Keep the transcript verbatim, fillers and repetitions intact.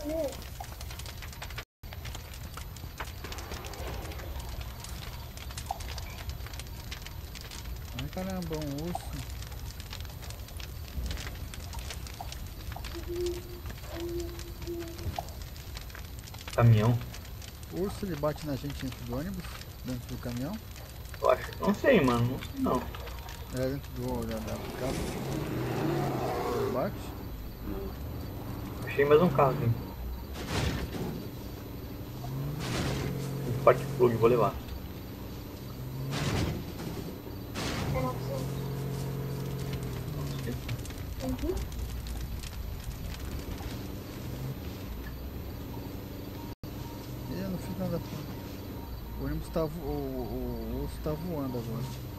Ai caramba, um urso. Caminhão. O urso ele bate na gente dentro do ônibus? Dentro do caminhão? Eu acho. Não sei, mano. Não sei não. É dentro do da, da picape? Ele bate? Achei mais um carro aqui. Um spark plug, vou levar. E eu não fiz nada. O ônibus tá. vo- O, o, o urso tá voando agora.